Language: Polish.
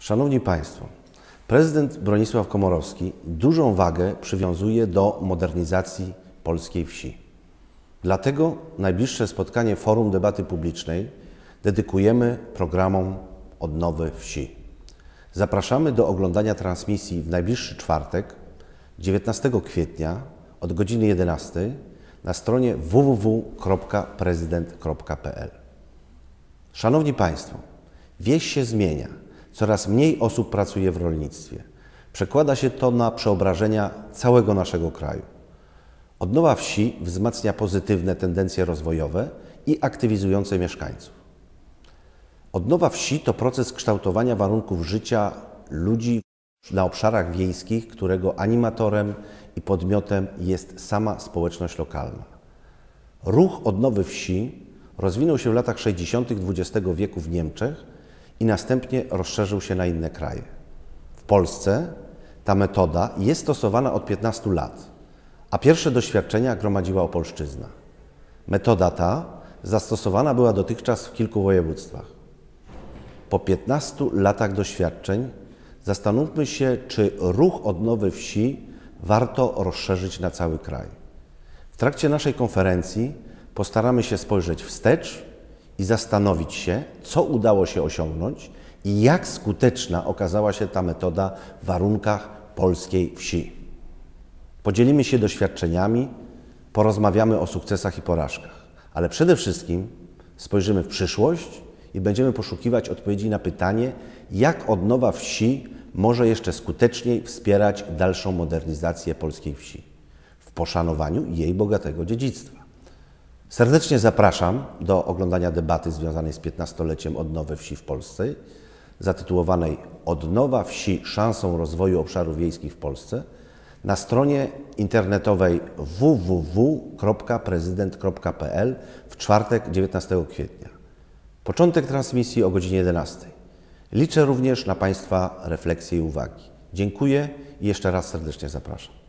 Szanowni Państwo, prezydent Bronisław Komorowski dużą wagę przywiązuje do modernizacji polskiej wsi. Dlatego najbliższe spotkanie Forum Debaty Publicznej dedykujemy programom odnowy wsi. Zapraszamy do oglądania transmisji w najbliższy czwartek, 19 kwietnia od godziny 11 na stronie www.prezydent.pl. Szanowni Państwo, wieś się zmienia. Coraz mniej osób pracuje w rolnictwie. Przekłada się to na przeobrażenia całego naszego kraju. Odnowa wsi wzmacnia pozytywne tendencje rozwojowe i aktywizujące mieszkańców. Odnowa wsi to proces kształtowania warunków życia ludzi na obszarach wiejskich, którego animatorem i podmiotem jest sama społeczność lokalna. Ruch odnowy wsi rozwinął się w latach 60. XX wieku w Niemczech i następnie rozszerzył się na inne kraje. W Polsce ta metoda jest stosowana od 15 lat, a pierwsze doświadczenia gromadziła Opolszczyzna. Metoda ta zastosowana była dotychczas w kilku województwach. Po 15 latach doświadczeń zastanówmy się, czy ruch odnowy wsi warto rozszerzyć na cały kraj. W trakcie naszej konferencji postaramy się spojrzeć wstecz i zastanowić się, co udało się osiągnąć i jak skuteczna okazała się ta metoda w warunkach polskiej wsi. Podzielimy się doświadczeniami, porozmawiamy o sukcesach i porażkach, ale przede wszystkim spojrzymy w przyszłość i będziemy poszukiwać odpowiedzi na pytanie, jak odnowa wsi może jeszcze skuteczniej wspierać dalszą modernizację polskiej wsi w poszanowaniu jej bogatego dziedzictwa. Serdecznie zapraszam do oglądania debaty związanej z 15-leciem odnowy wsi w Polsce, zatytułowanej Odnowa wsi szansą rozwoju obszarów wiejskich w Polsce, na stronie internetowej www.prezydent.pl w czwartek 19 kwietnia. Początek transmisji o godzinie 11. Liczę również na Państwa refleksje i uwagi. Dziękuję i jeszcze raz serdecznie zapraszam.